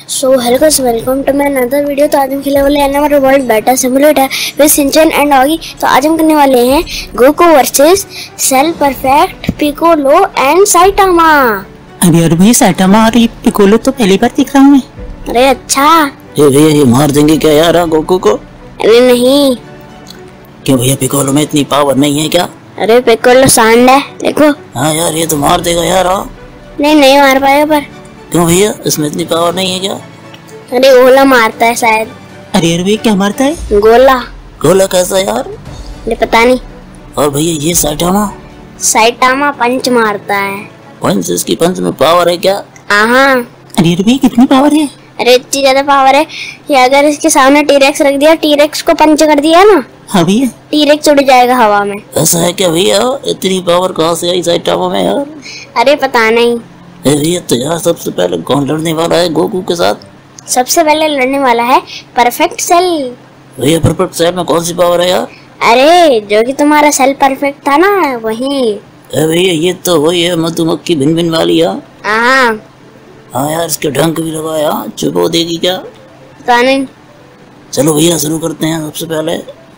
So hello guys, welcome to my another video. तो आज हम खेलने वाले हैं हमारा world beta simulator with Shinchan and Oggy. तो आज हम करने वाले हैं Goku versus Cell perfect, Piccolo and Saitama. अरे भाई साइटामा और ये पिकोलो तो पहली बार दिख रहा हूँ मैं। अरे अच्छा, ये भैया ये मार देंगे क्या यार गोकू को? अरे नहीं। क्यों भैया पिकोलो में इतनी पावर नहीं है क्या? अरे पिकोलो सांड है, देखो। हाँ यार ये तो मार देगा यार। नहीं नहीं मार पाएगा। पर क्यों भैया इसमें इतनी पावर नहीं है क्या? अरे गोला मारता है शायद। अरे भाई क्या मारता है? गोला। गोला कैसा यार? अरे पता नहीं। और भैया ये साइटामा? साइटामा पंच मारता है। पंच, इसकी पंच में पावर है क्या? हाँ। अरे भाई कितनी पावर है? अरे इतनी ज्यादा पावर है कि अगर इसके सामने टीरेक्स रख दिया, टीरेक्स को पंच कर दिया ना, हाँ भैया, टीरेक्स उड़ जाएगा हवा में। ऐसा है क्या भैया? इतनी पावर कहाँ से आई साइटामा में यार? अरे पता नहीं। भैया तो यार सबसे पहले कौन लड़ने वाला है गोकू के साथ? सबसे पहले लड़ने वाला है परफेक्ट सेल। भैया परफेक्ट सेल में कौन सी पावर है यार? अरे जो कि तुम्हारा सेल परफेक्ट था ना, वही। भैया ये तो वही है मधुमक्खी भिन भिन वाली है। हाँ हाँ यार इसके ढंग भी लगाया, चुपो देगी क्या? पता नहीं। चलो भैया शुरू करते हैं। सबसे पहले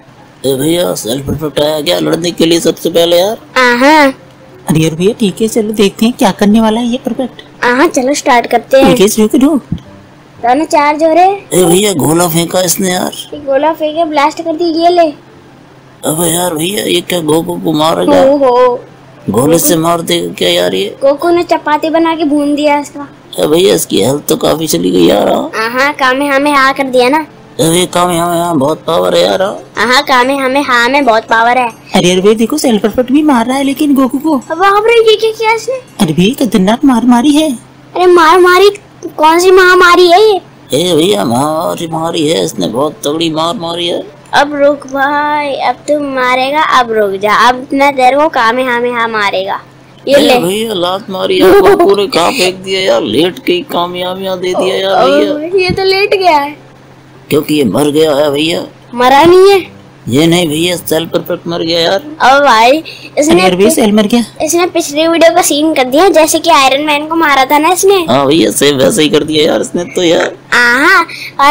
भैया सेल परफेक्ट आया क्या लड़ने के लिए सबसे पहले यार? हाँ अरे भैया ठीक है, चलो देखते हैं क्या करने वाला है ये परफेक्ट। हाँ चलो स्टार्ट करते हैं। ठीक है शुरू करो। दोनों चार्ज हो रहे। भैया गोला फेंका इसने यार। गोला फेंके ब्लास्ट कर दी, ये ले। अबे यार भैया ये क्या गोकू को मारेगा? हो गोले से मार देगा क्या यार ये? गोकू ने चपाती बना के भून दिया इसका। भैया इसकी हेल्थ तो काफी चली गई यार। हाँ कामे हमें हाँ कर दिया ना। अबे काम यहाँ बहुत पावर है यार। हाँ कामे हमें हाँ में बहुत पावर है। अरे भाई देखो सेल परफेक्ट भी मार रहा है लेकिन गोकू को। अब बाप रे, ये क्या किया इसने? अरे भाई खतरनाक मार मारी है। अरे मार मारी? कौन सी महामारी है ये? भैया मारी मारी है इसने, बहुत तगड़ी मार मारी है। अब रुक भाई, अब तुम मारेगा, अब रुक जा। अब मैं तेरे को कामे हाँ मारेगा। ये ले। भैया लात मारी यार, गोकू ने कहाँ फेंक दिया यार, लेट के ही कामयाबियां दे दिया यार भैया। ये तो लेट गया है क्योंकि ये मर गया है भैया। मरा नहीं है ये नहीं भैया, सेल परफेक्ट मर गया यार। अब भाई इसने सेल मर गया। इसने पिछले वीडियो का सीन कर दिया, जैसे कि आयरन मैन को मारा था ना इसने। हाँ भैया सेम वैसे ही कर दिया यार इसने तो यार। हाँ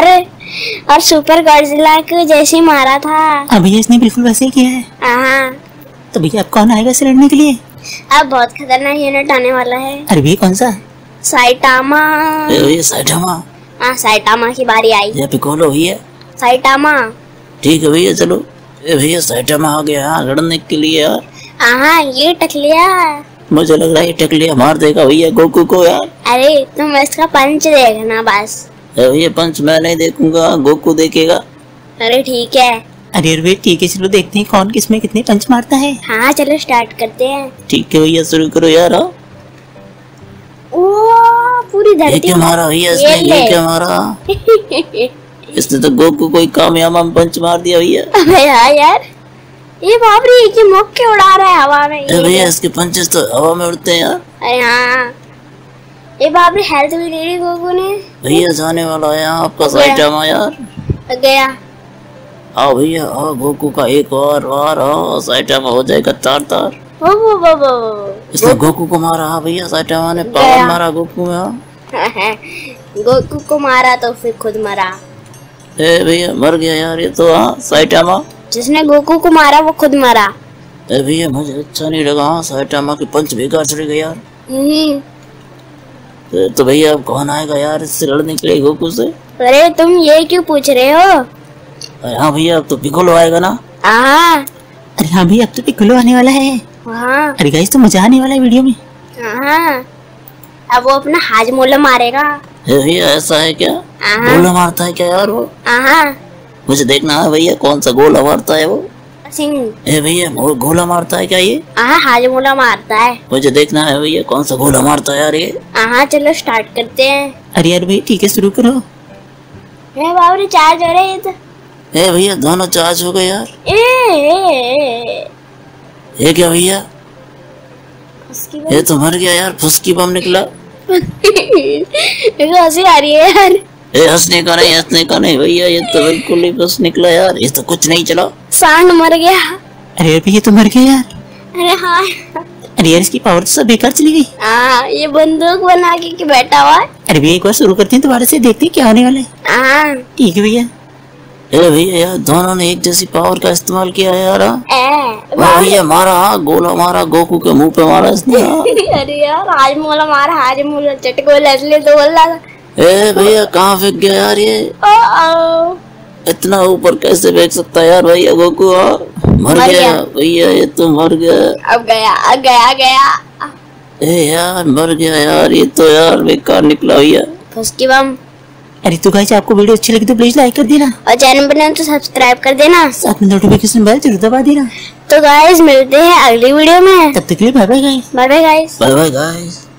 और सुपर गॉडजिला को जैसे ही मारा था। अब भैया इसने बिल्कुल वैसे ही किया है। हाँ तो भैया अब कौन आएगा इसे लड़ने के लिए? अब बहुत खतरनाक यूनिट आने वाला है। अरे भैया कौन सा? साइटामा। भैया साइटामा। हाँ साइटामा की बारी आई। ये पिकोलो भैया। साइटामा। ठीक है भैया चलो। भैया साइटामा आ गया हाँ लड़ने के लिए यार। हाँ ये टक लिया। मुझे लग रहा है ये टक लिया मार देगा भैया गोकू को यार। अरे तुम इसका पंच देखना बस। भैया पंच मैं नहीं देखूंगा, गोकू देखेगा। अरे ठीक है। अरे भाई ठीक है, चलो देखते हैं कौन किसमें कितने पंच मारता है। हाँ चलो स्टार्ट करते हैं। ठीक है भैया शुरू करो यार। ओ पूरी धरती। ये क्या मारा भैया इसने? ये क्या मारा? इसने तो गोकू को कामयाब पंच मार दिया भैया। अबे यार ये बाप रे, ये मौके उड़ा रहा है हवा में। भैया इसके पंचेस तो हवा में उड़ते हैं यार। अरे हाँ ये बाप रे, हेल्थ भी ले ली गोकू ने। भैया जाने वाला है आपका साइटामा यार। गया। आओ भैया आओ, गोकू का एक और आओ, साइटामा हो जाएगा तार तार। वो इसने गोकू को मारा। हाँ भैया साइटामा ने पावर मारा गोकू में। गोकू को मारा तो फिर खुद मरा। भैया मर गया यार ये तो। हाँ साइटामा जिसने गोकू को मारा वो खुद मरा। भैया मुझे अच्छा नहीं लगा। हाँ साइटामा के पंच बेकार चढ़ गए यार। तो भैया अब कौन आएगा यार इससे लड़ने के लिए गोकू से? अरे तुम ये क्यों पूछ रहे हो? हाँ भैया अब तो पिकोलो आएगा ना। हाँ अरे हाँ भैया अब तो पिकोलो आने वाला है। हाँ अरे गाइस तो मजा आने वाला है वीडियो में। हाँ अब वो अपना हाजमोला मारेगा। भैया ऐसा है क्या? गोला मारता है क्या यार वो? हाँ मुझे देखना है भैया कौन सा गोला मारता है वो। सिंह। भैया वो गोला मारता है क्या ये? हाँ हाजमोला मारता है। मुझे देखना है भैया कौन सा गोला मारता है यार ये। हाँ चलो स्टार्ट करते हैं। अरे यार भाई ठीक है शुरू करो। बाबू चार्ज हो रहे हैं तो। भैया दोनों चार्ज हो गए यार। ये क्या भैया? ये तो मर गया यार, फुसकी बम निकला। हंसी आ रही है यार। हंसने का नहीं भैया, ये तो बिल्कुल ही बस निकला यार, ये तो कुछ नहीं चला। सांड मर गया। अरे भैया तो मर गया यार। अरे हाँ अरे यार इसकी पावर तो सब बेकार चली गई। हाँ, ये बंदूक बना के बैठा हुआ है। अरे भैया एक बार शुरू करते हैं दोबारा से, देखते हैं क्या होने वाला है। हाँ। ठीक है भैया। अरे भैया यार दोनों ने एक जैसी पावर का इस्तेमाल किया है यार। वाह भैया मारा, गोला मारा, गोकू के मुंह पे मारा इसने। अरे यार आज मोला मारा, आज मोला चटकोला इसलिए तो बोल रहा था। ए भैया कहाँ फेंक गया यार ये? ओ, इतना ऊपर कैसे फेंक सकता है यार भैया गोकू? मर गया भैया, ये तो मर गया। अब गया। ए यार मर गया यार, ये तो यार बेकार निकला भैया। फुसकी बम। अरे तो गाइस आपको वीडियो अच्छी लगी तो प्लीज लाइक कर देना और चैनल पर नए तो सब्सक्राइब कर देना, साथ में नोटिफिकेशन बेल जरूर दबा देना। तो गाइस मिलते हैं अगली वीडियो में। तब तक के लिए bye bye guys. Bye bye guys. Bye bye guys.